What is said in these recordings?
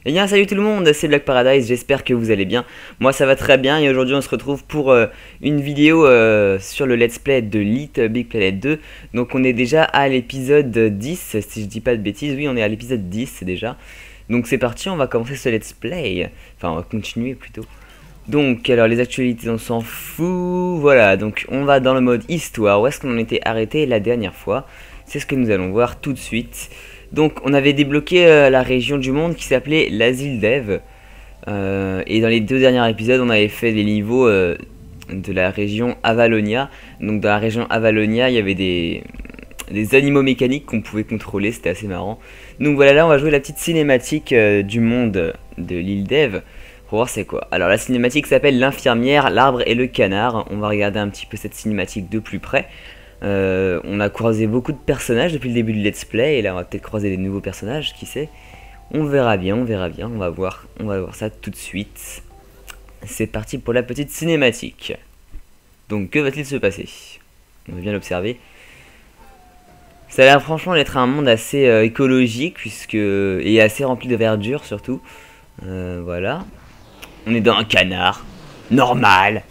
Eh bien salut tout le monde, c'est Black Paradise, j'espère que vous allez bien. Moi ça va très bien et aujourd'hui on se retrouve pour une vidéo sur le let's play de Little Big Planet 2. Donc on est déjà à l'épisode 10, si je dis pas de bêtises, oui on est à l'épisode 10 déjà. Donc c'est parti, on va commencer ce let's play, enfin on va continuer plutôt. Donc alors les actualités on s'en fout, voilà donc on va dans le mode histoire, où est-ce qu'on en était arrêté la dernière fois. C'est ce que nous allons voir tout de suite. Donc on avait débloqué la région du monde qui s'appelait l'asile d'Eve. Et dans les deux derniers épisodes on avait fait des niveaux de la région Avalonia. Donc dans la région Avalonia il y avait des animaux mécaniques qu'on pouvait contrôler, c'était assez marrant. Donc voilà, là on va jouer la petite cinématique du monde de l'île d'Eve. Pour voir c'est quoi. Alors la cinématique s'appelle l'infirmière, l'arbre et le canard. On va regarder un petit peu cette cinématique de plus près. On a croisé beaucoup de personnages depuis le début du let's play et là on va peut-être croiser des nouveaux personnages, qui sait. On verra bien, on va voir ça tout de suite. C'est parti pour la petite cinématique. Donc que va-t-il se passer? On va bien l'observer. Ça a l'air franchement d'être un monde assez écologique et assez rempli de verdure surtout. Voilà. On est dans un canard. Normal.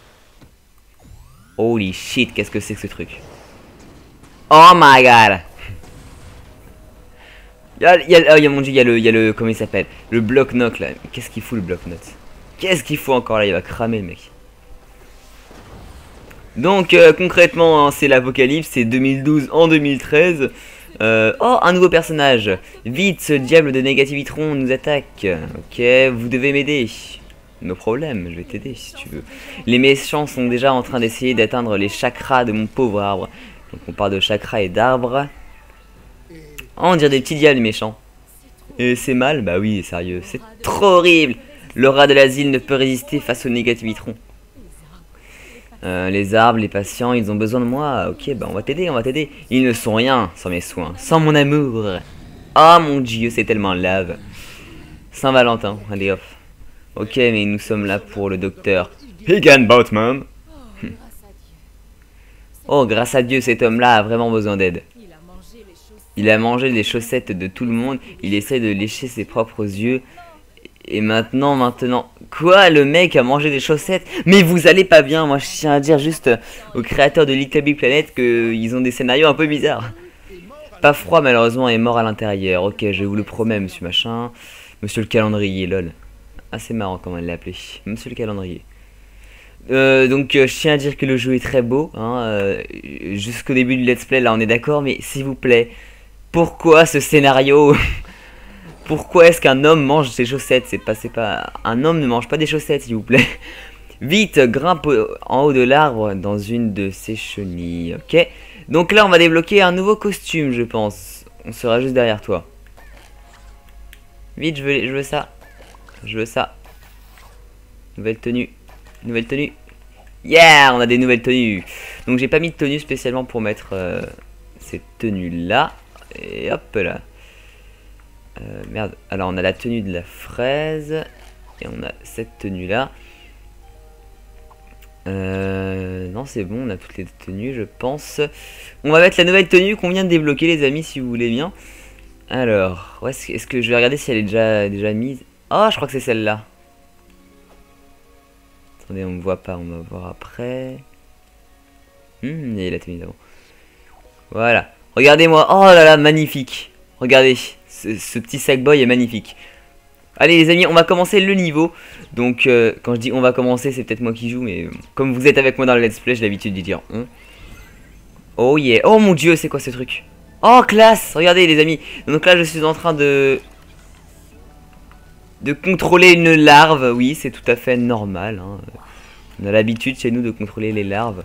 Holy shit, qu'est-ce que c'est que ce truc? Oh my god! Mon dieu, il y a le comment il s'appelle? Le bloc-notes là. Qu'est-ce qu'il fout le bloc-notes? Qu'est-ce qu'il faut encore là? Il va cramer le mec. Donc concrètement, hein, c'est l'apocalypse, c'est 2012 en 2013. Oh, un nouveau personnage. Vite, ce diable de Negativitron nous attaque. Ok, vous devez m'aider. No problème, je vais t'aider si tu veux. Les méchants sont déjà en train d'essayer d'atteindre les chakras de mon pauvre arbre. Donc on parle de chakras et d'arbres. Oh, on dirait des petits diables les méchants. Et c'est mal? Bah oui, sérieux, c'est trop horrible. Le rat de l'asile ne peut résister face au Negativitron. Les arbres, les patients, ils ont besoin de moi. Ok, bah on va t'aider, on va t'aider. Ils ne sont rien sans mes soins, sans mon amour. Oh mon dieu, c'est tellement lave. Saint-Valentin, allez hop. Ok, mais nous sommes là pour le docteur Higginbotham. Oh, grâce à Dieu, cet homme-là a vraiment besoin d'aide. Il a mangé les chaussettes de tout le monde. Il essaie de lécher ses propres yeux. Et maintenant... Quoi? Le mec a mangé des chaussettes? Mais vous allez pas bien. Moi, je tiens à dire juste aux créateurs de Little Big Planet qu'ils ont des scénarios un peu bizarres. Pas froid, malheureusement, est mort à l'intérieur. Ok, je vous le promets, monsieur machin. Monsieur le calendrier, lol. Assez marrant comment elle l'a appelé, monsieur le calendrier. Donc je tiens à dire que le jeu est très beau, hein, jusqu'au début du let's play là on est d'accord, mais s'il vous plaît, pourquoi ce scénario? Pourquoi est-ce qu'un homme mange ses chaussettes? C'est pas un homme ne mange pas des chaussettes, s'il vous plaît. Vite, grimpe en haut de l'arbre dans une de ses chenilles. Ok, donc là on va débloquer un nouveau costume, je pense. On sera juste derrière toi. Vite, je veux ça. Je veux ça. Nouvelle tenue. Nouvelle tenue. Yeah, on a des nouvelles tenues. Donc j'ai pas mis de tenue spécialement pour mettre ces tenues là. Et hop là. Merde. Alors on a la tenue de la fraise. Et on a cette tenue là. Non c'est bon, on a toutes les tenues je pense. On va mettre la nouvelle tenue qu'on vient de débloquer les amis si vous voulez bien. Alors, est-ce que je vais regarder si elle est déjà mise. Oh, je crois que c'est celle-là. Attendez, on me voit pas, on va voir après. Il y a la tenue d'avant. Voilà. Regardez-moi. Oh là là, magnifique. Regardez, ce petit sac-boy est magnifique. Allez les amis, on va commencer le niveau. Donc, quand je dis on va commencer, c'est peut-être moi qui joue, mais comme vous êtes avec moi dans le let's play, j'ai l'habitude de dire on. Oh yeah. Oh mon dieu, c'est quoi ce truc? Oh classe. Regardez les amis. Donc là, je suis en train de contrôler une larve, oui, c'est tout à fait normal. Hein. On a l'habitude chez nous de contrôler les larves.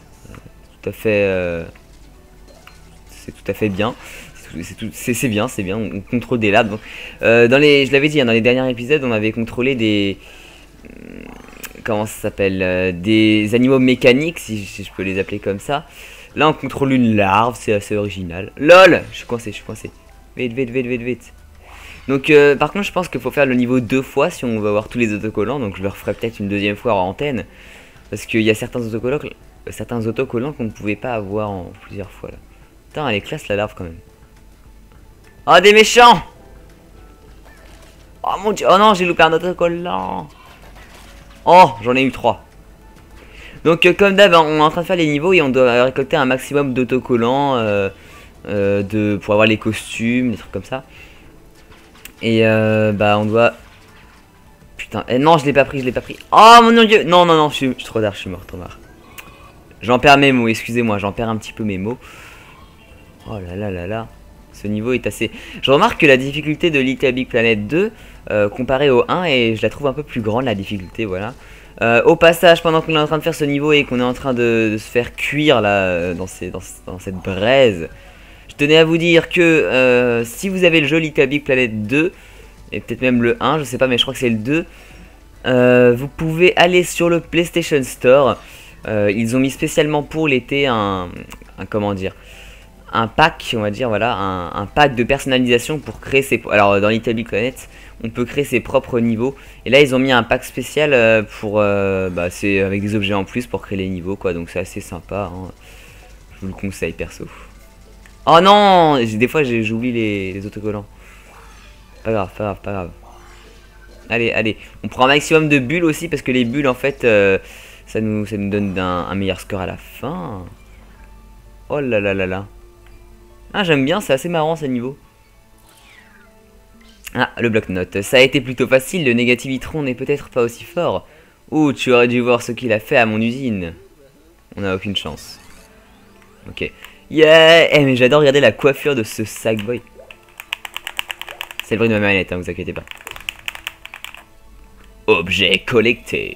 C'est tout à fait bien. C'est bien, c'est bien. On contrôle des larves. Donc, je l'avais dit, hein, dans les derniers épisodes, on avait contrôlé des... Comment ça s'appelle? Des animaux mécaniques, si je peux les appeler comme ça. Là, on contrôle une larve, c'est assez original. LOL! Je suis coincé, Vite. Donc par contre je pense qu'il faut faire le niveau 2 fois si on veut avoir tous les autocollants. Donc je le referai peut-être une deuxième fois en antenne. Parce qu'il y a certains autocollants qu'on ne pouvait pas avoir en plusieurs fois là. Putain elle est classe la larve quand même. Oh des méchants! Oh mon dieu, oh non, j'ai loupé un autocollant. Oh, j'en ai eu 3. Donc comme d'hab, on est en train de faire les niveaux et on doit récolter un maximum d'autocollants pour avoir les costumes, des trucs comme ça. Et bah on doit... Putain, non, je l'ai pas pris, je l'ai pas pris. Oh mon dieu, non, non, non, je suis trop tard, je suis mort, trop marre. J'en perds mes mots, excusez-moi, j'en perds un petit peu mes mots. Oh là là là là. Ce niveau est assez... Je remarque que la difficulté de Little Big Planet 2, comparée au 1, et je la trouve un peu plus grande, la difficulté, voilà. Au passage, pendant qu'on est en train de faire ce niveau et qu'on est en train de se faire cuire, là, dans cette braise, je tenais à vous dire que si vous avez le jeu Little Big Planet 2, et peut-être même le 1, je sais pas, mais je crois que c'est le 2, vous pouvez aller sur le PlayStation Store. Ils ont mis spécialement pour l'été comment dire, un pack, on va dire, voilà, un pack de personnalisation pour créer ses... Alors dans Little Big Planet, on peut créer ses propres niveaux. Et là ils ont mis un pack spécial pour... bah, c'est avec des objets en plus pour créer les niveaux, quoi. Donc c'est assez sympa, hein. Je vous le conseille perso. Oh non, des fois j'oublie les autocollants. Pas grave, pas grave, pas grave. Allez, allez. On prend un maximum de bulles aussi parce que les bulles en fait... ça nous donne un meilleur score à la fin. Oh là là là là. Ah, j'aime bien, c'est assez marrant ce niveau. Ah, le bloc-notes. Ça a été plutôt facile, le négativitron n'est peut-être pas aussi fort. Ouh, tu aurais dû voir ce qu'il a fait à mon usine. On n'a aucune chance. Ok. Yeah. Eh, mais j'adore regarder la coiffure de ce Sackboy. C'est le bruit de ma manette, hein, vous inquiétez pas. Objet collecté.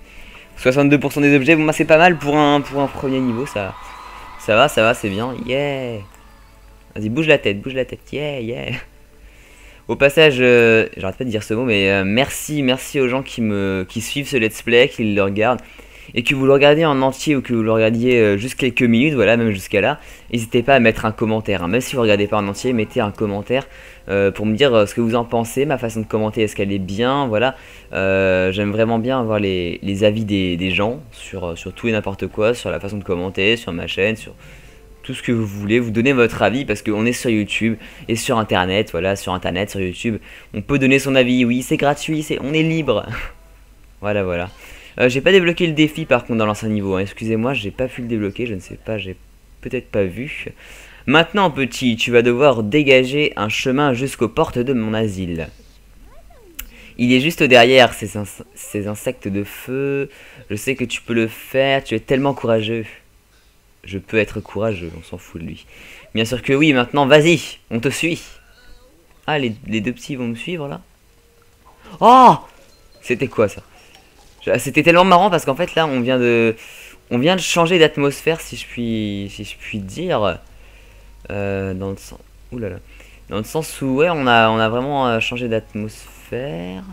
62% des objets, bon bah c'est pas mal pour un premier niveau, ça va, c'est bien. Yeah. Vas-y, bouge la tête, yeah, yeah. Au passage, j'arrête pas de dire ce mot, mais merci aux gens qui suivent ce let's play, qui le regardent. Et que vous le regardez en entier ou que vous le regardiez juste quelques minutes, voilà, même jusqu'à là. N'hésitez pas à mettre un commentaire, hein. Même si vous ne regardez pas en entier, mettez un commentaire pour me dire ce que vous en pensez, ma façon de commenter, est-ce qu'elle est bien, voilà. J'aime vraiment bien avoir les avis des gens sur tout et n'importe quoi, sur la façon de commenter, sur ma chaîne, sur tout ce que vous voulez, vous donnez votre avis parce qu'on est sur YouTube et sur internet, voilà, sur internet, sur YouTube, on peut donner son avis, oui, c'est gratuit, on est libre. Voilà, voilà. J'ai pas débloqué le défi par contre dans l'ancien niveau, hein. Excusez-moi, j'ai pas pu le débloquer, je ne sais pas, j'ai peut-être pas vu. Maintenant petit, tu vas devoir dégager un chemin jusqu'aux portes de mon asile. Il est juste derrière ces insectes de feu, je sais que tu peux le faire, tu es tellement courageux. Je peux être courageux, on s'en fout de lui. Bien sûr que oui, maintenant vas-y, on te suit. Ah, les deux petits vont me suivre là. Oh, c'était quoi ça? C'était tellement marrant parce qu'en fait là on vient de changer d'atmosphère si je puis dire, dans le sens, oulala, dans le sens où ouais on a vraiment changé d'atmosphère.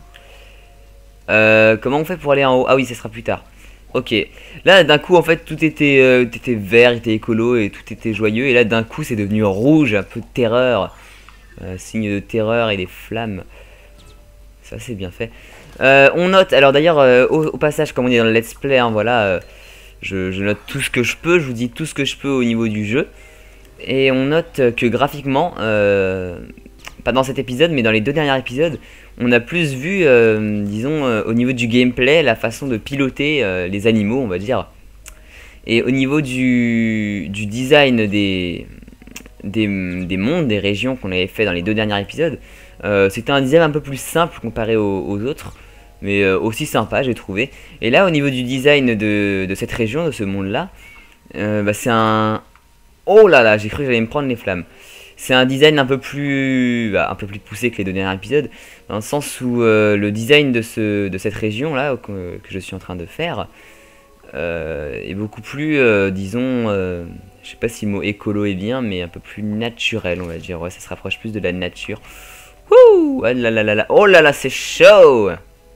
Comment on fait pour aller en haut? Ah oui, ça sera plus tard. Ok, là d'un coup en fait tout était vert, était écolo et tout était joyeux, et là d'un coup c'est devenu rouge, un peu de terreur, signe de terreur et des flammes. Ça c'est bien fait. On note, alors d'ailleurs au passage comme on est dans le let's play, hein, voilà, je note tout ce que je peux, je vous dis tout ce que je peux au niveau du jeu. Et on note que graphiquement, pas dans cet épisode mais dans les deux derniers épisodes, on a plus vu, disons, au niveau du gameplay, la façon de piloter les animaux, on va dire. Et au niveau du design des mondes, des régions qu'on avait fait dans les deux derniers épisodes, c'était un design un peu plus simple comparé aux autres, mais aussi sympa j'ai trouvé. Et là au niveau du design de cette région, de ce monde là, bah, c'est un... Oh là là, j'ai cru que j'allais me prendre les flammes. C'est un design un peu plus poussé que les deux derniers épisodes, dans le sens où le design de cette région là que je suis en train de faire est beaucoup plus, disons, je sais pas si le mot écolo est bien, mais un peu plus naturel, on va dire. Ouais, ça se rapproche plus de la nature. Wouh! Oh là là là là, oh là là, c'est chaud!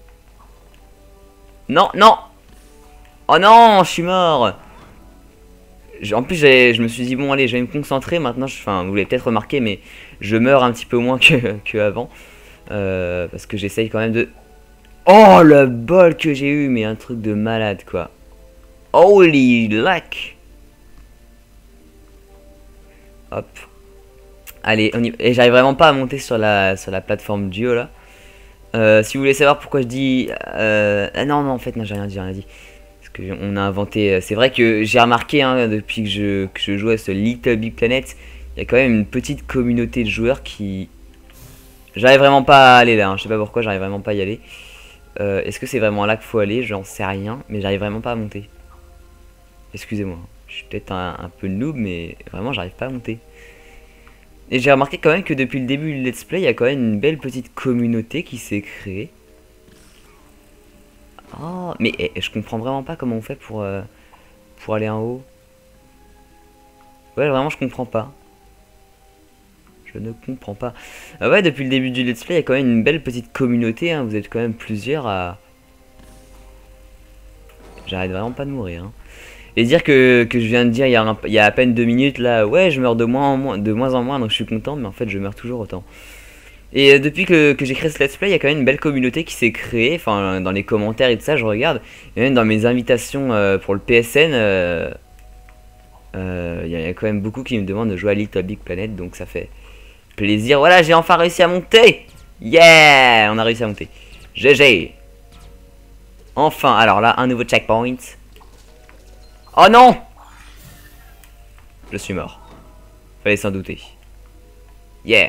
Non, non! Oh non, je suis mort! En plus, je me suis dit, bon, allez, je vais me concentrer. Maintenant, enfin, vous l'avez peut-être remarqué, mais je meurs un petit peu moins que avant. Parce que j'essaye quand même de... Oh, le bol que j'ai eu, mais un truc de malade, quoi. Holy luck! Hop. Allez, on y... Et j'arrive vraiment pas à monter sur la plateforme duo, là. Si vous voulez savoir pourquoi je dis... Ah non, non, en fait, non, j'ai rien dit, j'ai rien dit. Parce qu'on a inventé... C'est vrai que j'ai remarqué, hein, depuis que je joue à ce Little Big Planet, il y a quand même une petite communauté de joueurs qui... J'arrive vraiment pas à aller là, hein. Je sais pas pourquoi, j'arrive vraiment pas à y aller. Est-ce que c'est vraiment là qu'il faut aller? J'en sais rien, mais j'arrive vraiment pas à monter. Excusez-moi, je suis peut-être un peu noob, mais vraiment j'arrive pas à monter. Et j'ai remarqué quand même que depuis le début du let's play, il y a quand même une belle petite communauté qui s'est créée. Oh, mais je comprends vraiment pas comment on fait pour aller en haut. Ouais, vraiment je comprends pas. Je ne comprends pas. Ah ouais, depuis le début du let's play, il y a quand même une belle petite communauté, hein. Vous êtes quand même plusieurs à... J'arrête vraiment pas de mourir, hein. Et dire que je viens de dire il y a à peine 2 minutes là, ouais, je meurs de moins en moins, donc je suis content, mais en fait je meurs toujours autant. Et depuis que j'ai créé ce let's play, il y a quand même une belle communauté qui s'est créée, enfin dans les commentaires et tout ça, je regarde, et même dans mes invitations pour le PSN, il y a quand même beaucoup qui me demandent de jouer à Little Big Planet, donc ça fait plaisir. Voilà, j'ai enfin réussi à monter. Yeah, on a réussi à monter. GG. Enfin, alors là, un nouveau checkpoint. Oh non! Je suis mort. Fallait s'en douter. Yeah.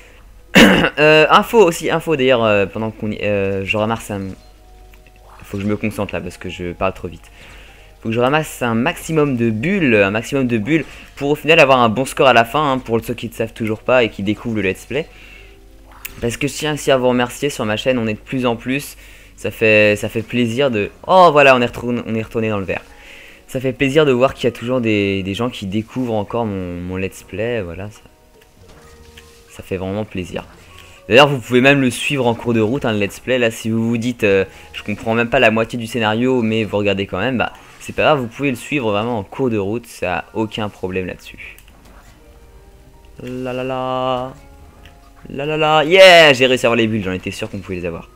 Info d'ailleurs, pendant qu'on y... je ramasse un... Faut que je me concentre là parce que je parle trop vite. Faut que je ramasse un maximum de bulles, pour au final avoir un bon score à la fin, hein, pour ceux qui ne savent toujours pas et qui découvrent le let's play. Parce que je tiens aussi à vous remercier sur ma chaîne, on est de plus en plus. Ça fait plaisir de... Oh voilà, on est retourné dans le vert. Ça fait plaisir de voir qu'il y a toujours des gens qui découvrent encore mon let's play, voilà. Ça fait vraiment plaisir. D'ailleurs, vous pouvez même le suivre en cours de route, hein, le let's play. Là, si vous vous dites, je comprends même pas la moitié du scénario, mais vous regardez quand même, bah, c'est pas grave, vous pouvez le suivre vraiment en cours de route, ça a aucun problème là-dessus. La la la. La la la. Yeah, j'ai réussi à avoir les bulles, j'en étais sûr qu'on pouvait les avoir.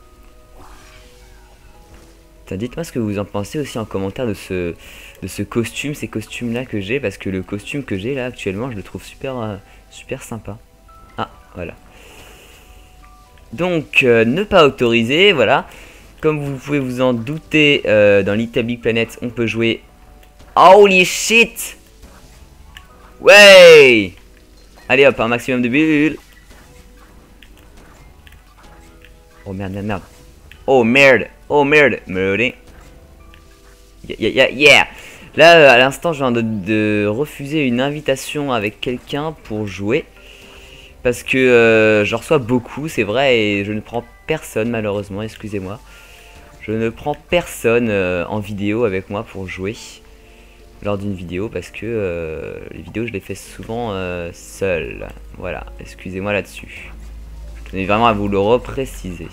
Dites-moi ce que vous en pensez aussi en commentaire de ce costume, ces costumes là que j'ai, parce que le costume que j'ai là actuellement, je le trouve super sympa. Ah, voilà. Donc, ne pas autoriser, voilà. Comme vous pouvez vous en douter, dans Little Big Planet, on peut jouer... Holy shit! Ouais! Allez hop, un maximum de bulles. Oh merde, merde, merde. Oh merde, oh merde, merde. Yeah. Là, à l'instant, je viens de refuser une invitation avec quelqu'un pour jouer. Parce que je reçois beaucoup, c'est vrai, et je ne prends personne, malheureusement, excusez-moi. Je ne prends personne en vidéo avec moi pour jouer lors d'une vidéo, parce que les vidéos, je les fais souvent seul. Voilà, excusez-moi là-dessus. Je tenais vraiment à vous le repréciser.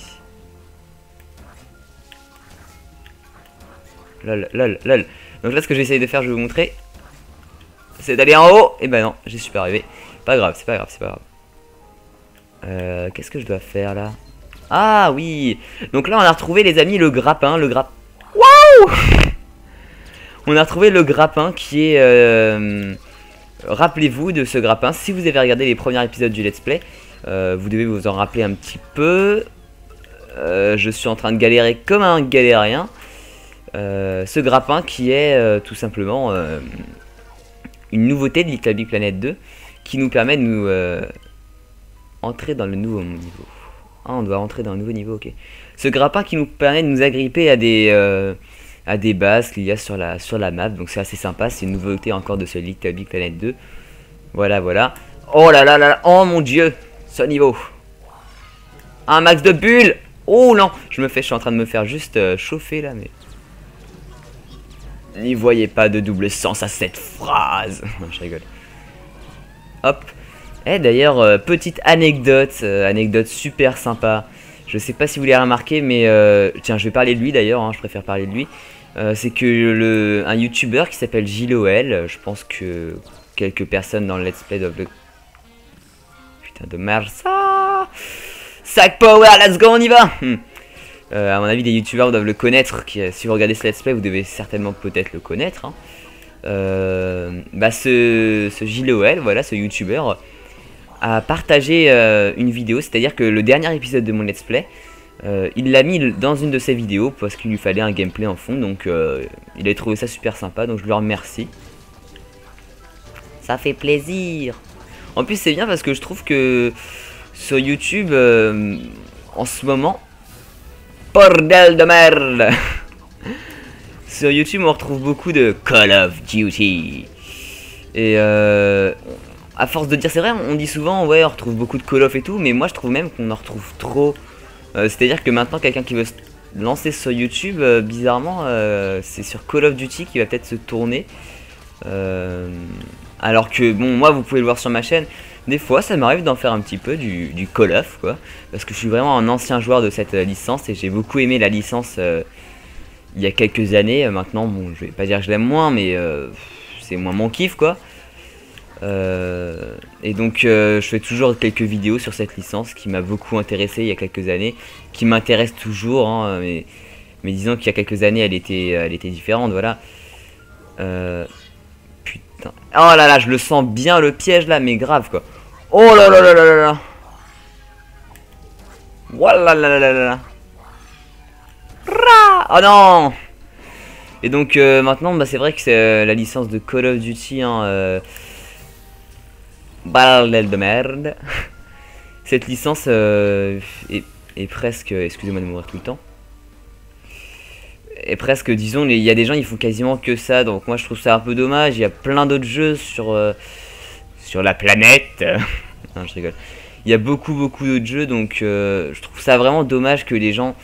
Lol. Donc là, ce que j'essaye de faire, je vais vous montrer, c'est d'aller en haut. Et ben non, j'y suis pas arrivé. Pas grave, c'est pas grave. Qu'est-ce que je dois faire là? Ah oui. Donc là, on a retrouvé, les amis, le grappin. Waouh. On a retrouvé le grappin qui est... Rappelez-vous de ce grappin. Si vous avez regardé les premiers épisodes du let's play, vous devez vous en rappeler un petit peu. Je suis en train de galérer comme un galérien. Ce grappin qui est tout simplement une nouveauté de Little Big Planet 2 qui nous permet de nous entrer dans le nouveau niveau. Ah, on doit entrer dans le nouveau niveau, ok. Ce grappin qui nous permet de nous agripper à des bases qu'il y a sur la map, donc c'est assez sympa, c'est une nouveauté encore de ce Little Big Planet 2. Voilà. Oh là là, oh mon dieu, ce niveau. Un max de bulles. Oh non, je suis en train de me faire juste chauffer là, mais... N'y voyez pas de double sens à cette phrase. Non, je rigole. Hop. Et d'ailleurs, petite anecdote, anecdote super sympa. Je sais pas si vous l'avez remarqué, mais tiens, je vais parler de lui d'ailleurs, hein, je préfère parler de lui. C'est que un YouTuber qui s'appelle JLOL, je pense que quelques personnes dans le let's play doivent le... Putain de merde, ça. Sac power, let's go, on y va. À mon avis, des youtubeurs doivent le connaître. Si vous regardez ce let's play, vous devez certainement peut-être le connaître. Hein. Ce JLOL, voilà, ce youtubeur, a partagé une vidéo. C'est-à-dire que le dernier épisode de mon let's play, Il l'a mis dans une de ses vidéos parce qu'il lui fallait un gameplay en fond, donc il a trouvé ça super sympa, donc je le remercie. Ça fait plaisir. En plus c'est bien parce que je trouve que sur YouTube en ce moment, bordel de merde. Sur YouTube on retrouve beaucoup de Call of Duty. Et à force de dire, c'est vrai, on dit souvent ouais on retrouve beaucoup de Call of et tout, mais moi je trouve même qu'on en retrouve trop. C'est à dire que maintenant quelqu'un qui veut se lancer sur YouTube, bizarrement c'est sur Call of Duty qui va peut-être se tourner. Alors que bon, moi vous pouvez le voir sur ma chaîne, des fois ça m'arrive d'en faire un petit peu du Call of quoi, parce que je suis vraiment un ancien joueur de cette licence et j'ai beaucoup aimé la licence il y a quelques années. Maintenant bon, je vais pas dire que je l'aime moins, mais c'est moins mon kiff quoi. Et donc je fais toujours quelques vidéos sur cette licence qui m'a beaucoup intéressé il y a quelques années, qui m'intéresse toujours hein, mais disons qu'il y a quelques années elle était différente, voilà. Putain. Oh là là, je le sens bien le piège là, mais grave quoi. Oh là là là là là là. Voilà là là là là. Oh non. Et donc maintenant bah, c'est vrai que c'est la licence de Call of Duty hein, bordel de merde. Cette licence est presque, excusez-moi de mourir tout le temps, est presque, disons, il y a des gens ils font quasiment que ça, donc moi je trouve ça un peu dommage. Il y a plein d'autres jeux sur la planète. Non, je rigole. Il y a beaucoup d'autres jeux, donc je trouve ça vraiment dommage que les gens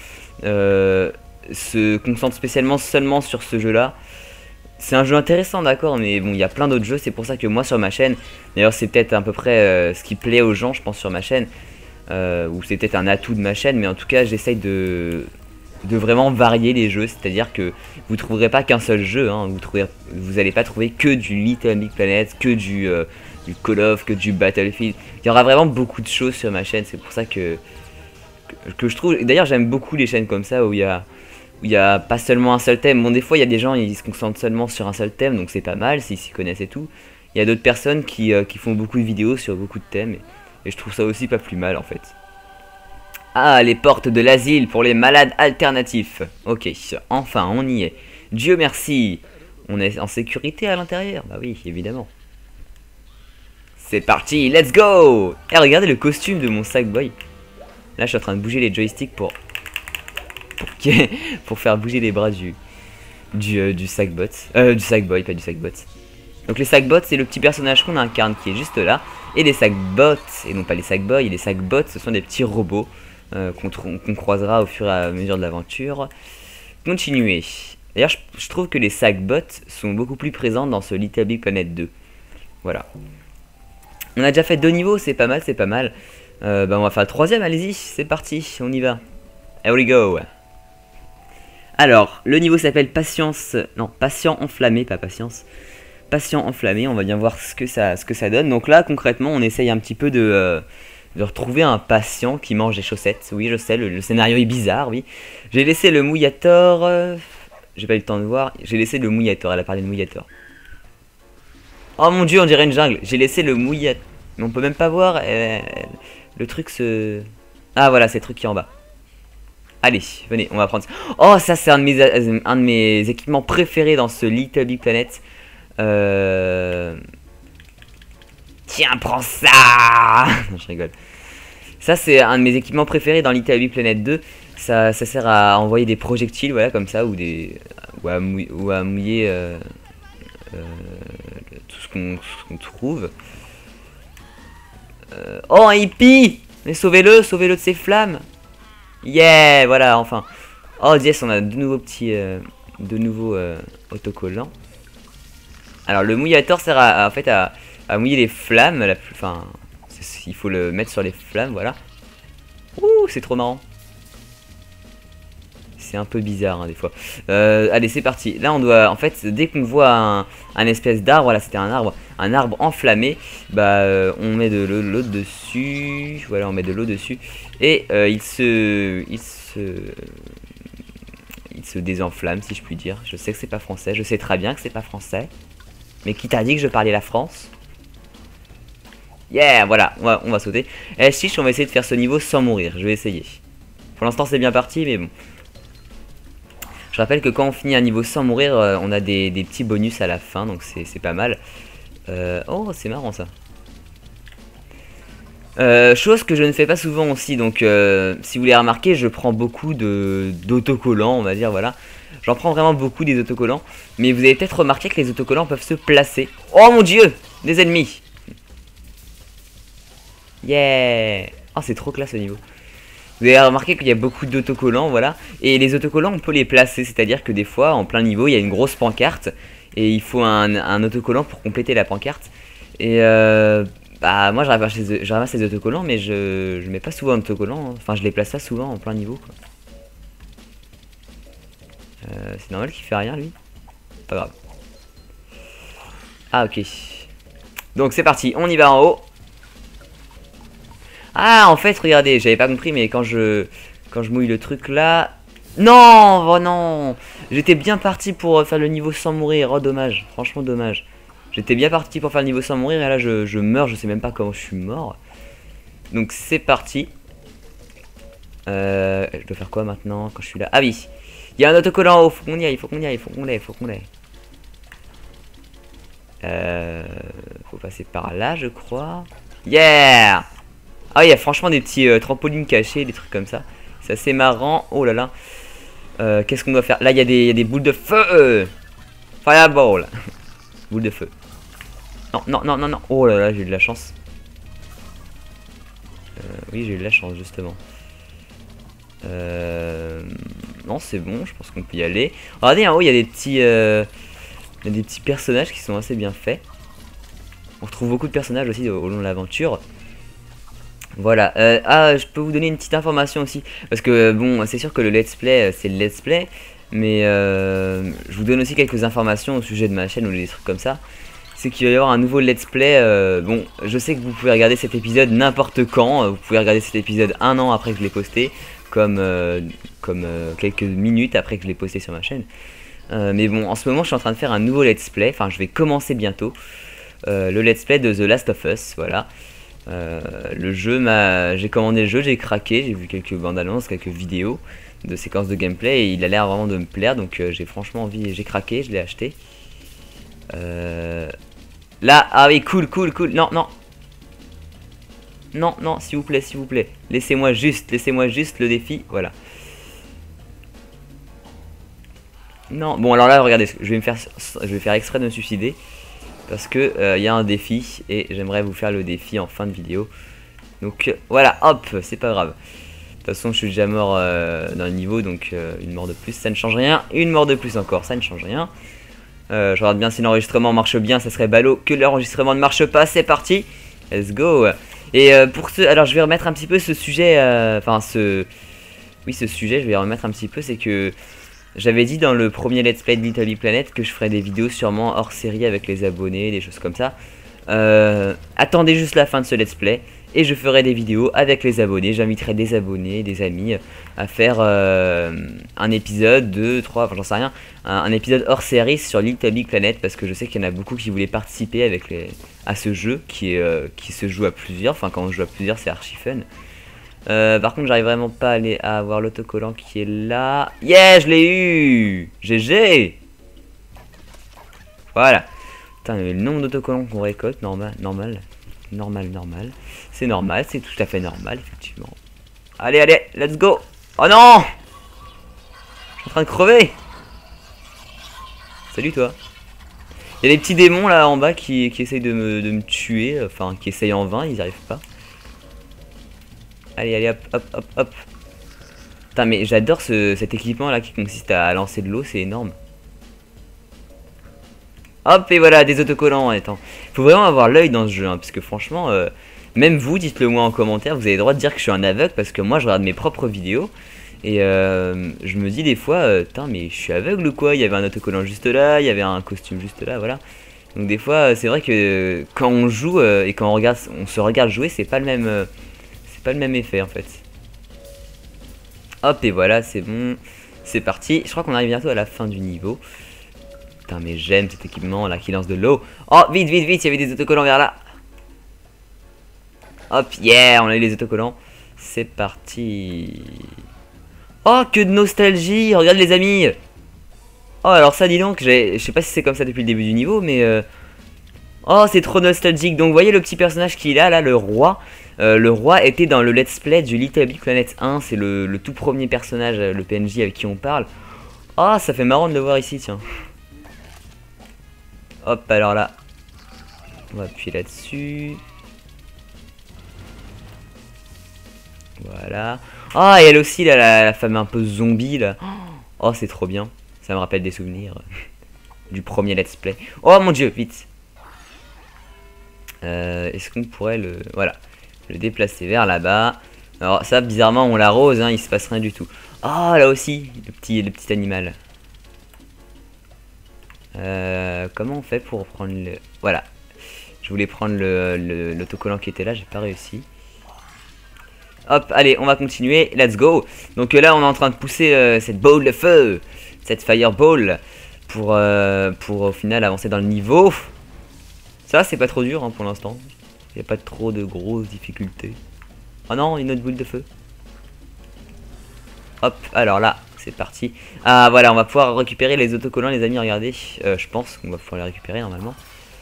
se concentrent seulement sur ce jeu là. C'est un jeu intéressant d'accord, mais bon il y a plein d'autres jeux, c'est pour ça que moi sur ma chaîne, d'ailleurs c'est peut-être à peu près ce qui plaît aux gens je pense sur ma chaîne, ou c'est peut-être un atout de ma chaîne, mais en tout cas j'essaye de vraiment varier les jeux, c'est à dire que vous trouverez pas qu'un seul jeu, hein, vous allez pas trouver que du Little Big Planet, que du Call of, que du Battlefield. Il y aura vraiment beaucoup de choses sur ma chaîne, c'est pour ça que je trouve, d'ailleurs j'aime beaucoup les chaînes comme ça où il y a pas seulement un seul thème. Bon des fois il y a des gens ils se concentrent seulement sur un seul thème, donc c'est pas mal s'ils s'y connaissent et tout. Il y a d'autres personnes qui font beaucoup de vidéos sur beaucoup de thèmes et je trouve ça aussi pas plus mal en fait. Ah, les portes de l'asile pour les malades alternatifs. Ok, enfin on y est. Dieu merci. On est en sécurité à l'intérieur. Bah oui, évidemment. C'est parti, let's go. Eh, regardez le costume de mon Sackboy. Là je suis en train de bouger les joysticks pour faire bouger les bras du Sackbot. Du Sackboy, pas du Sackbot. Donc les Sackbots c'est le petit personnage qu'on incarne qui est juste là. Et les Sackbots, et non pas les Sackboys, les Sackbots ce sont des petits robots qu'on croisera au fur et à mesure de l'aventure. Continuez. D'ailleurs je trouve que les Sackbots sont beaucoup plus présents dans ce Little Big Planet 2. Voilà. On a déjà fait 2 niveaux, c'est pas mal, c'est pas mal. Bah on va faire le 3ème, allez-y, c'est parti, on y va. Here we go. Alors, le niveau s'appelle Patience, non, Patient enflammé, pas Patience. Patient enflammé, on va bien voir ce que ça donne. Donc là, concrètement, on essaye un petit peu de retrouver un patient qui mange des chaussettes. Oui, je sais, le scénario est bizarre, oui. J'ai laissé le mouillator, j'ai pas eu le temps de voir, j'ai laissé le mouillator, elle a parlé de mouillator. Oh mon dieu, on dirait une jungle, j'ai laissé le mouillator. Mais on peut même pas voir, le truc se... Ah voilà, c'est le truc qui est en bas. Allez, venez, on va prendre ça. Oh, ça c'est un de mes équipements préférés dans ce Little Big Planet. Tiens, prends ça. Non, je rigole. Ça c'est un de mes équipements préférés dans Little Big Planet 2. Ça sert à envoyer des projectiles, voilà, comme ça, ou à mouiller tout ce qu'on trouve. Oh, un hippie. Mais sauvez-le de ses flammes. Yeah, voilà, enfin. Oh yes, on a de nouveaux autocollants. Alors le mouillator sert en fait à mouiller les flammes. Enfin, il faut le mettre sur les flammes, voilà. Ouh, c'est trop marrant. C'est un peu bizarre hein, des fois. Allez, c'est parti. Là, on doit, en fait, dès qu'on voit un espèce d'arbre, voilà, c'était un arbre enflammé, bah, on met de l'eau dessus. Voilà, on met de l'eau dessus et il se désenflamme, si je puis dire. Je sais que c'est pas français, je sais très bien que c'est pas français. Mais qui t'a dit que je parlais la France? Yeah, voilà, on va sauter. Eh, chiche, on va essayer de faire ce niveau sans mourir. Je vais essayer. Pour l'instant c'est bien parti, mais bon. Je rappelle que quand on finit un niveau sans mourir, on a des petits bonus à la fin, donc c'est pas mal. Oh, c'est marrant ça. Chose que je ne fais pas souvent aussi, donc si vous l'avez remarqué, je prends beaucoup d'autocollants, on va dire, voilà. J'en prends vraiment beaucoup des autocollants, mais vous avez peut-être remarqué que les autocollants peuvent se placer. Oh mon dieu, des ennemis. Yeah. Oh, c'est trop classe ce niveau. Vous avez remarqué qu'il y a beaucoup d'autocollants, voilà. Et les autocollants, on peut les placer, c'est-à-dire que des fois, en plein niveau, il y a une grosse pancarte, et il faut un autocollant pour compléter la pancarte. Et bah moi je ramasse les autocollants, mais je mets pas souvent d'autocollants, hein. Enfin je les place pas souvent en plein niveau quoi. C'est normal qu'il fait rien lui. Pas grave. Ah ok. Donc c'est parti, on y va en haut. Ah en fait regardez, j'avais pas compris, mais quand je mouille le truc là. Non, oh non. J'étais bien parti pour faire le niveau sans mourir. Oh dommage, franchement dommage. J'étais bien parti pour faire le niveau sans mourir et là je meurs, je sais même pas comment je suis mort. Donc c'est parti. Je dois faire quoi maintenant quand je suis là? Ah oui, il y a un autocollant en haut, faut qu'on y aille, faut qu'on y aille, faut qu'on l'aille, faut qu'on l'aille. Faut passer par là je crois. Yeah. Ah il y a franchement des petits trampolines cachés, des trucs comme ça. C'est assez marrant, oh là là. Qu'est-ce qu'on doit faire? Là il y a des boules de feu. Fireball. Boule de feu. Non, non, non, non, non. Oh là là, j'ai eu de la chance. Oui, j'ai eu de la chance, justement. Non, c'est bon, je pense qu'on peut y aller. Regardez, en haut, il y a des petits personnages qui sont assez bien faits. On retrouve beaucoup de personnages aussi au long de l'aventure. Voilà. Ah, je peux vous donner une petite information aussi. Parce que, bon, c'est sûr que le let's play, c'est le let's play. Mais je vous donne aussi quelques informations au sujet de ma chaîne ou des trucs comme ça. C'est qu'il va y avoir un nouveau let's play. Bon, je sais que vous pouvez regarder cet épisode n'importe quand. Vous pouvez regarder cet épisode un an après que je l'ai posté, comme quelques minutes après que je l'ai posté sur ma chaîne. Mais bon, en ce moment, je suis en train de faire un nouveau let's play. Enfin, je vais commencer bientôt le let's play de The Last of Us. Voilà. Le jeu j'ai commandé le jeu, j'ai craqué, j'ai vu quelques bandes annonces, quelques vidéos de séquences de gameplay et il a l'air vraiment de me plaire, donc j'ai franchement envie, j'ai craqué, je l'ai acheté. Là, ah oui, cool, cool, cool. Non, non. Non, non, s'il vous plaît, s'il vous plaît. Laissez-moi juste le défi, voilà. Non, bon alors là, regardez, je vais faire exprès de me suicider. Parce que y a un défi et j'aimerais vous faire le défi en fin de vidéo. Donc voilà, hop, c'est pas grave. De toute façon, je suis déjà mort dans le niveau, donc une mort de plus, ça ne change rien. Une mort de plus encore, ça ne change rien. Je regarde bien si l'enregistrement marche bien, ça serait ballot que l'enregistrement ne marche pas. C'est parti, let's go. Et pour ce, alors je vais remettre un petit peu ce sujet, oui ce sujet, je vais remettre un petit peu, c'est que j'avais dit dans le premier let's play de Little Big Planet que je ferais des vidéos sûrement hors série avec les abonnés, des choses comme ça. Attendez juste la fin de ce let's play et je ferai des vidéos avec les abonnés. J'inviterai des abonnés, des amis à faire un épisode, 2, 3, enfin j'en sais rien, un épisode hors série sur Little Big Planet parce que je sais qu'il y en a beaucoup qui voulaient participer à ce jeu qui se joue à plusieurs. Enfin quand on joue à plusieurs c'est archi fun. Par contre j'arrive vraiment pas à avoir l'autocollant qui est là. Yeah, je l'ai eu. GG. Voilà. Putain, le nombre d'autocollants qu'on récolte, normal. C'est normal, c'est tout à fait normal, effectivement. Allez, allez, let's go. Oh non, je suis en train de crever. Salut toi. Il y a des petits démons là en bas qui essayent de me tuer. Enfin, qui essayent en vain, ils n'y arrivent pas. Allez, allez, hop, hop, hop, hop. Putain, mais j'adore cet équipement là qui consiste à lancer de l'eau, c'est énorme. Hop, et voilà, des autocollants. Attends, faut vraiment avoir l'œil dans ce jeu, hein, parce que franchement, même vous, dites-le moi en commentaire, vous avez le droit de dire que je suis un aveugle, parce que moi je regarde mes propres vidéos, et je me dis des fois, putain, mais je suis aveugle ou quoi? Il y avait un autocollant juste là, il y avait un costume juste là, voilà. Donc des fois, c'est vrai que quand on joue et quand on se regarde jouer, c'est pas le même effet en fait. Hop, et voilà, c'est bon, c'est parti. Je crois qu'on arrive bientôt à la fin du niveau. Putain, mais j'aime cet équipement là qui lance de l'eau. Oh, vite, vite, vite, il y avait des autocollants vers là. Hop, yeah, on a eu les autocollants. C'est parti. Oh, que de nostalgie. Regarde les amis. Oh, alors ça, dis donc, je sais pas si c'est comme ça depuis le début du niveau, mais... Oh, c'est trop nostalgique. Donc, vous voyez le petit personnage qui est là, le roi. Le roi était dans le let's play du Little Big Planet 1. C'est le tout premier personnage, le PNJ avec qui on parle. Oh, ça fait marrant de le voir ici, tiens. Hop, alors là. On va appuyer là-dessus. Voilà. Ah, et elle aussi, là, la femme un peu zombie, là. Oh, c'est trop bien. Ça me rappelle des souvenirs du premier let's play. Oh mon dieu, vite. Est-ce qu'on pourrait le... Voilà. Le déplacer vers là-bas. Alors ça, bizarrement, on l'arrose, hein, il se passe rien du tout. Ah, là aussi, le petit animal. Comment on fait pour prendre le... Voilà. Je voulais prendre l'autocollant qui était là, j'ai pas réussi. Hop, allez, on va continuer, let's go. Donc là, on est en train de pousser cette boule de feu, cette fireball, pour au final avancer dans le niveau. Ça, c'est pas trop dur hein, pour l'instant. Il n'y a pas trop de grosses difficultés. Oh non, une autre boule de feu. Hop, alors là, c'est parti. Ah voilà, on va pouvoir récupérer les autocollants, les amis, regardez. Je pense qu'on va pouvoir les récupérer normalement.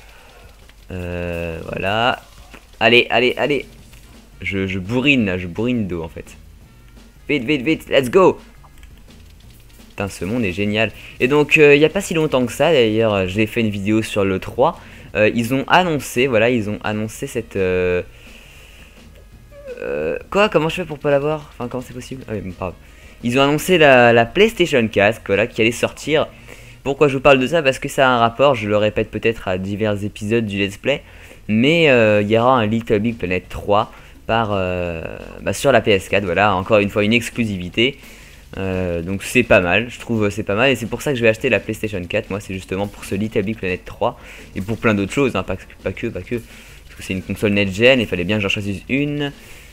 Voilà. Allez, allez, allez. Je bourrine d'eau en fait. Vite, vite, vite, let's go. Putain, ce monde est génial. Et donc, il n'y a pas si longtemps que ça, d'ailleurs, j'ai fait une vidéo sur le 3. Ils ont annoncé, voilà, ils ont annoncé cette... Quoi? Comment je fais pour pas l'avoir? Enfin, comment c'est possible? Ah oui, bon, pardon. Ils ont annoncé la PlayStation 4, voilà, qui allait sortir. Pourquoi je vous parle de ça? Parce que ça a un rapport, je le répète peut-être à divers épisodes du Let's Play. Mais il y aura un Little Big Planet 3 sur la PS4, voilà, encore une fois une exclusivité. Donc c'est pas mal, je trouve c'est pas mal. Et c'est pour ça que je vais acheter la PlayStation 4. Moi c'est justement pour ce Little Big Planet 3. Et pour plein d'autres choses, hein, pas que. Parce que c'est une console next-gen, il fallait bien que j'en choisisse une.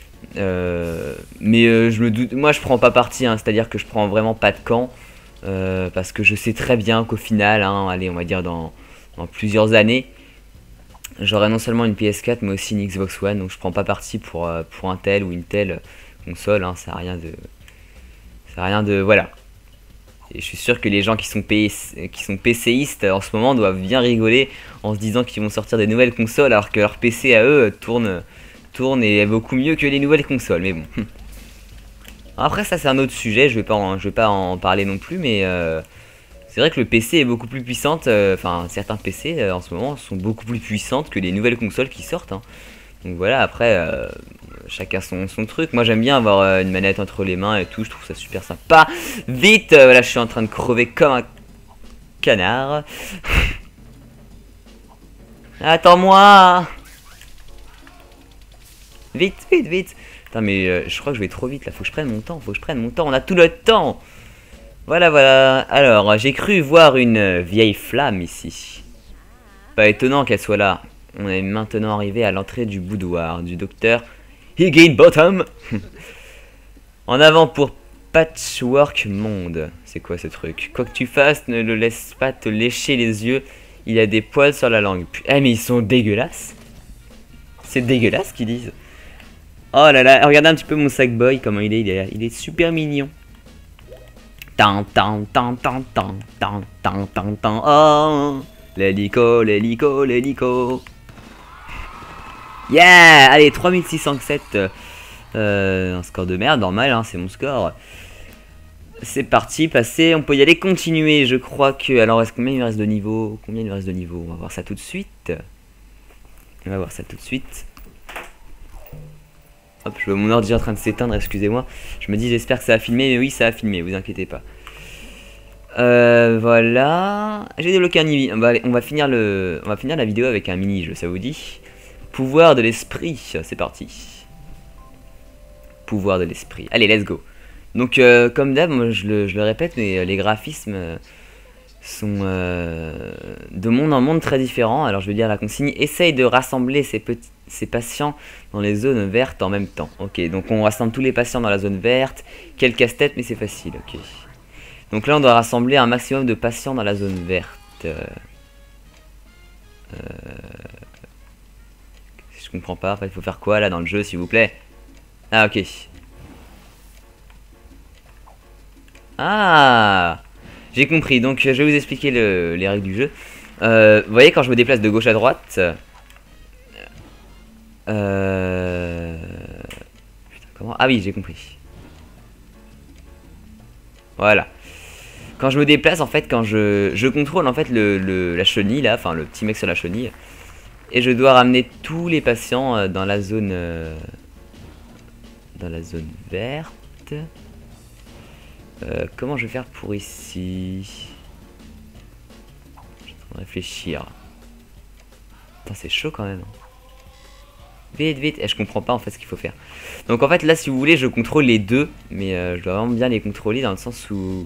Mais je me doute, moi je prends pas parti, hein, c'est à dire que je prends vraiment pas de camp, parce que je sais très bien qu'au final, hein, allez, on va dire dans plusieurs années, j'aurai non seulement une PS4 mais aussi une Xbox One, donc je prends pas parti pour un tel ou une telle console, hein, ça a rien de, voilà. Et je suis sûr que les gens qui sont PCistes en ce moment doivent bien rigoler en se disant qu'ils vont sortir des nouvelles consoles alors que leur PC à eux tourne et est beaucoup mieux que les nouvelles consoles, mais bon. Après ça c'est un autre sujet, je vais pas en parler non plus, mais c'est vrai que le PC est beaucoup plus puissante, enfin certains PC en ce moment sont beaucoup plus puissantes que les nouvelles consoles qui sortent, hein. Donc voilà, après chacun son truc. Moi j'aime bien avoir une manette entre les mains et tout, je trouve ça super sympa. Vite, voilà, je suis en train de crever comme un canard. Attends-moi. Vite, vite, vite. Putain, mais je crois que je vais trop vite là. Faut que je prenne mon temps. On a tout le temps. Voilà, voilà. Alors, j'ai cru voir une vieille flamme ici. Pas étonnant qu'elle soit là. On est maintenant arrivé à l'entrée du boudoir du docteur Higginbottom. En avant pour Patchwork Monde. C'est quoi ce truc? Quoi que tu fasses, ne le laisse pas te lécher les yeux. Il a des poils sur la langue. Eh, mais ils sont dégueulasses. C'est dégueulasse ce qu'ils disent. Oh là là, regardez un petit peu mon Sackboy, comment il est super mignon. Tan tan tan tan tan tan tan tan tan. Oh, l'hélico, l'hélico, l'hélico. Yeah, allez, 3607. Un score de merde, normal, hein, c'est mon score. C'est parti, passer, on peut y aller, continuer. Je crois que... Alors, combien il me reste de niveau? On va voir ça tout de suite. Hop, je vois mon ordi en train de s'éteindre, excusez-moi. Je me dis, j'espère que ça a filmé, mais oui, ça a filmé, vous inquiétez pas. Voilà. J'ai débloqué un mini. On va finir la vidéo avec un mini-jeu, ça vous dit? Pouvoir de l'esprit, c'est parti. Pouvoir de l'esprit. Allez, let's go. Donc, comme d'hab, je le répète, mais les graphismes sont de monde en monde très différents. Alors, je vais dire la consigne. Essaye de rassembler ces patients dans les zones vertes en même temps. Ok, donc on rassemble tous les patients dans la zone verte. Quel casse-tête, mais c'est facile, ok. Donc là, on doit rassembler un maximum de patients dans la zone verte. Je comprends pas, en fait, il faut faire quoi là dans le jeu, s'il vous plaît? Ah, ok. Ah, j'ai compris. Donc, je vais vous expliquer les règles du jeu. Vous voyez, quand je me déplace de gauche à droite... Putain, comment? Ah oui, j'ai compris. Voilà. Quand je me déplace, en fait, quand je contrôle en fait la chenille là, enfin le petit mec sur la chenille, et je dois ramener tous les patients dans la zone verte. Comment je vais faire pour ici? Je suis en train de réfléchir. Putain, c'est chaud quand même. Vite, vite. Et je comprends pas en fait ce qu'il faut faire. Donc en fait là, si vous voulez, je contrôle les deux, mais je dois vraiment bien les contrôler dans le sens où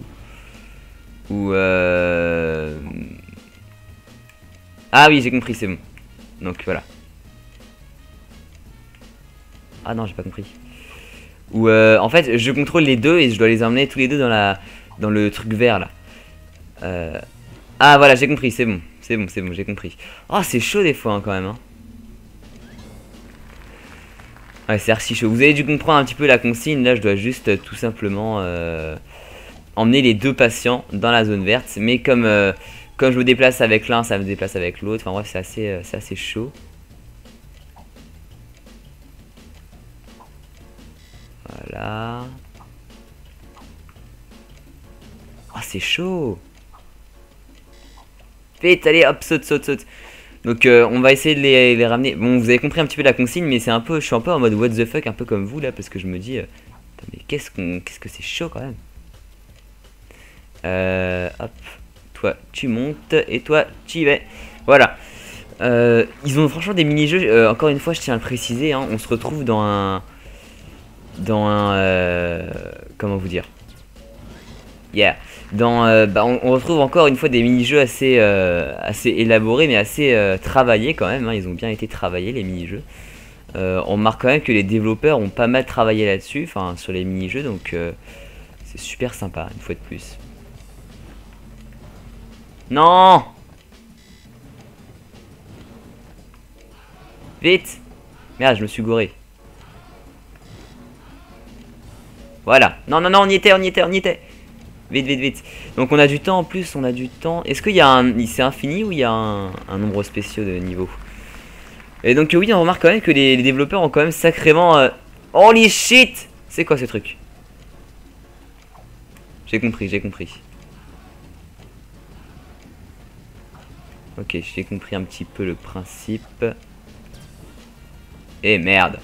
ah oui, j'ai compris, c'est bon. Donc voilà. Ah non, j'ai pas compris. Ou en fait, je contrôle les deux et je dois les emmener tous les deux dans le truc vert là. Ah voilà, j'ai compris, c'est bon. C'est bon, j'ai compris. Oh, c'est chaud des fois hein, quand même. Hein. Ouais, c'est archi chaud. Vous avez dû comprendre un petit peu la consigne. Là, je dois juste tout simplement emmener les deux patients dans la zone verte. Mais comme je me déplace avec l'un, ça me déplace avec l'autre. Enfin bref, c'est assez chaud. Voilà. Oh, c'est chaud. Vite, allez, hop, saute, saute, saute. Donc on va essayer de les ramener. Bon, vous avez compris un petit peu la consigne, mais je suis un peu en mode what the fuck, un peu comme vous là, parce que je me dis, mais qu'est-ce que c'est chaud quand même. Hop, toi tu montes et toi tu y vas. Voilà. Ils ont franchement des mini-jeux. Encore une fois, je tiens à le préciser. Hein, on se retrouve dans un comment vous dire. Yeah. On retrouve encore une fois des mini-jeux assez élaborés, mais assez travaillés quand même. Hein, ils ont bien été travaillés les mini-jeux. On remarque quand même que les développeurs ont pas mal travaillé là-dessus, enfin sur les mini-jeux, donc c'est super sympa une fois de plus. Non! Vite! Merde, je me suis gouré. Voilà. Non, non, non, on y était, on y était, on y était. Vite, vite, vite. Donc on a du temps en plus, on a du temps. Est-ce qu'il y a c'est infini ou il y a un nombre spécial de niveaux? Et donc oui, on remarque quand même que les développeurs ont quand même sacrément... Holy shit! C'est quoi ce truc? J'ai compris, j'ai compris. Ok, j'ai compris un petit peu le principe. Et merde.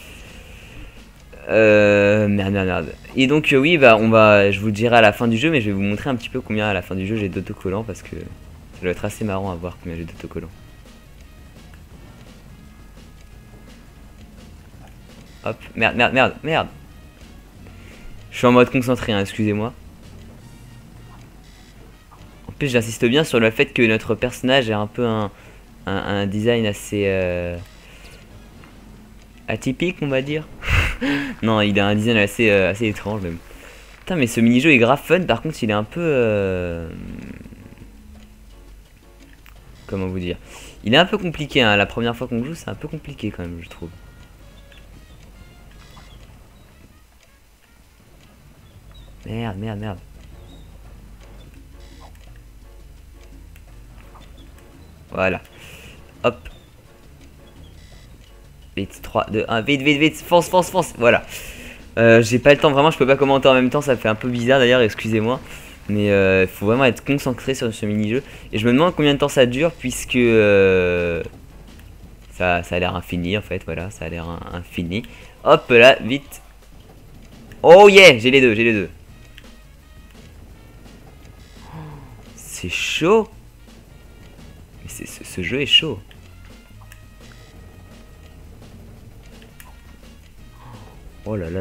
Merde. Et donc oui, bah je vous le dirai à la fin du jeu, mais je vais vous montrer un petit peu combien à la fin du jeu j'ai d'autocollants, parce que ça doit être assez marrant à voir combien j'ai d'autocollants. Hop, merde. Je suis en mode concentré, hein, excusez-moi. En plus, j'insiste bien sur le fait que notre personnage a un peu un design assez atypique, on va dire. Non, il a un design assez étrange même. Putain, mais ce mini-jeu est grave fun, par contre il est un peu... Comment vous dire? Il est un peu compliqué, hein. La première fois qu'on joue, c'est un peu compliqué quand même, je trouve. Merde. Voilà. Hop. Vite, 3, 2, 1, vite, fonce. Voilà. J'ai pas le temps, vraiment, je peux pas commenter en même temps, ça fait un peu bizarre d'ailleurs, excusez-moi. Mais il faut vraiment être concentré sur ce mini-jeu. Et je me demande combien de temps ça dure, puisque ça a l'air infini en fait, voilà, ça a l'air infini. Hop là, vite. Oh yeah, j'ai les deux. C'est chaud. Mais ce jeu est chaud. Oh là là.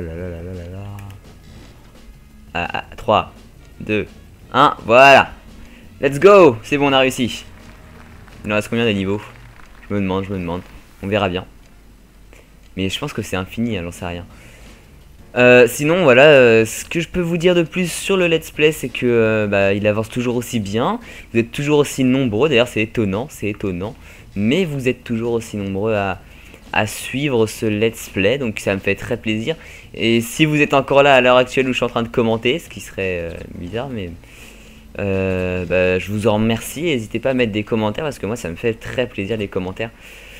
Ah, 3, 2, 1, voilà. Let's go. C'est bon, on a réussi. Il en reste combien des niveaux? Je me demande. On verra bien. Mais je pense que c'est infini, hein, j'en sais rien. Sinon voilà, ce que je peux vous dire de plus sur le let's play, c'est que il avance toujours aussi bien. Vous êtes toujours aussi nombreux, d'ailleurs c'est étonnant. Mais vous êtes toujours aussi nombreux à suivre ce let's play, donc ça me fait très plaisir. Et si vous êtes encore là à l'heure actuelle où je suis en train de commenter, ce qui serait bizarre, mais bah, je vous en remercie. N'hésitez pas à mettre des commentaires parce que moi ça me fait très plaisir les commentaires.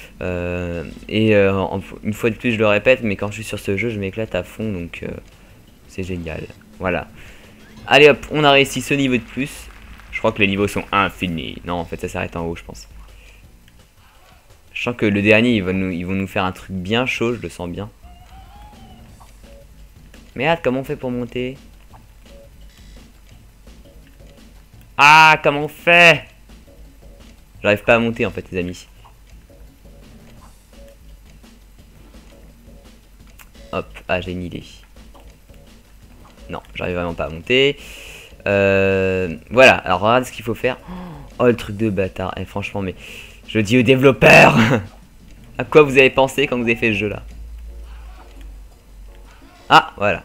Une fois de plus je le répète, mais quand je suis sur ce jeu je m'éclate à fond, donc c'est génial. Voilà. Allez hop, on a réussi ce niveau de plus. Je crois que les niveaux sont infinis. Non, en fait ça s'arrête en haut je pense. Je sens que le dernier ils vont nous faire un truc bien chaud, je le sens bien. Merde, comment on fait pour monter? Ah, comment on fait? J'arrive pas à monter en fait les amis. Hop, ah j'ai une idée. Non, j'arrive vraiment pas à monter. Voilà, alors regarde ce qu'il faut faire. Oh le truc de bâtard. Et franchement, mais je dis aux développeurs, à quoi vous avez pensé quand vous avez fait ce jeu là? Ah, voilà.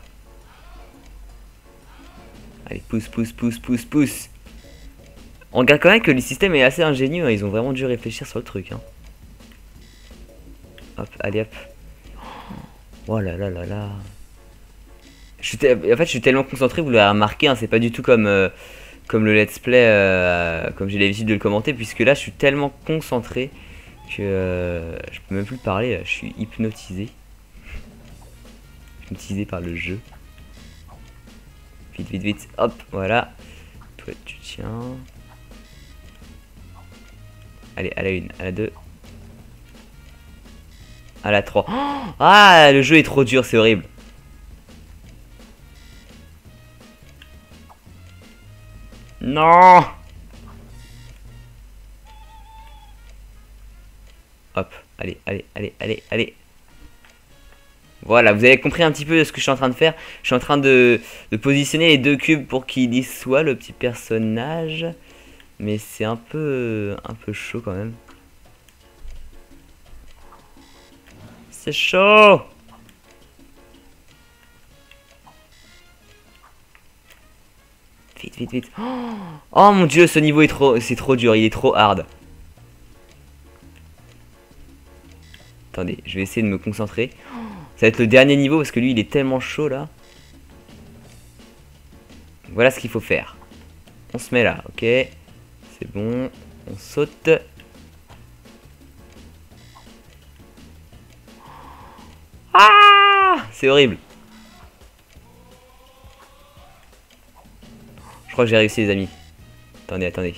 Allez, pousse, pousse, pousse, pousse, pousse. On regarde quand même que le système est assez ingénieux, hein. Ils ont vraiment dû réfléchir sur le truc, hein. Hop, allez hop. Oh là là là là. En fait, je suis tellement concentré, vous l'avez remarqué, hein, c'est pas du tout comme le let's play, comme j'ai l'habitude de le commenter, puisque là, je suis tellement concentré que je peux même plus parler, là, je suis hypnotisé. Hypnotisé par le jeu. Vite, vite, vite, hop, voilà. Toi, tu tiens. Allez, à la 1, à la 2. À la 3. Oh, ah, le jeu est trop dur, c'est horrible. Non. Hop, allez, allez, allez, allez, allez. Voilà, vous avez compris un petit peu ce que je suis en train de faire. Je suis en train de positionner les deux cubes pour qu'il y soit le petit personnage. Mais c'est un peu chaud quand même. C'est chaud. Vite, vite, vite. Oh mon dieu, ce niveau est c'est trop dur, il est trop hard. Attendez, je vais essayer de me concentrer. Ça va être le dernier niveau parce que lui il est tellement chaud là. Voilà ce qu'il faut faire. On se met là, ok. C'est bon, on saute. Ah, c'est horrible. Je crois que j'ai réussi les amis. Attendez, attendez.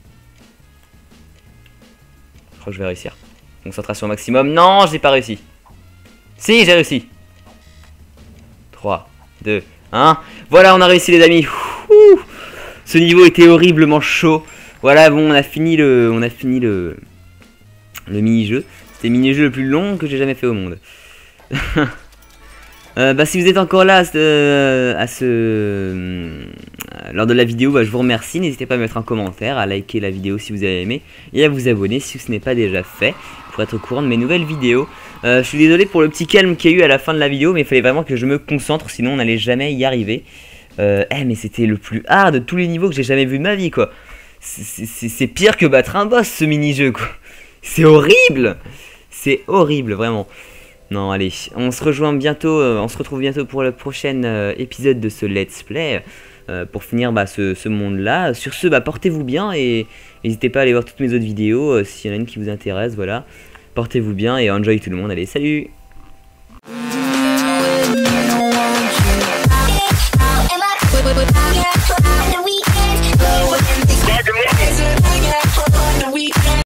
Je crois que je vais réussir. Concentration maximum. Non, j'ai pas réussi. Si, j'ai réussi. 3, 2, 1. Voilà, on a réussi les amis. Ouh, ce niveau était horriblement chaud. Voilà, bon, on a fini le mini-jeu. C'était le mini-jeu le plus long que j'ai jamais fait au monde. Bah, si vous êtes encore là lors de la vidéo, bah, je vous remercie. N'hésitez pas à mettre un commentaire, à liker la vidéo si vous avez aimé et à vous abonner si ce n'est pas déjà fait pour être au courant de mes nouvelles vidéos. Je suis désolé pour le petit calme qu'il y a eu à la fin de la vidéo, mais il fallait vraiment que je me concentre, sinon on n'allait jamais y arriver. Mais c'était le plus hard de tous les niveaux que j'ai jamais vu de ma vie, quoi. C'est pire que battre un boss, ce mini-jeu, quoi. C'est horrible. C'est horrible, vraiment. Non, allez, on se rejoint bientôt, on se retrouve bientôt pour le prochain épisode de ce let's play. Pour finir ce monde-là. Sur ce, portez-vous bien et n'hésitez pas à aller voir toutes mes autres vidéos s'il y en a une qui vous intéresse, voilà. Portez-vous bien et enjoy tout le monde. Allez, salut!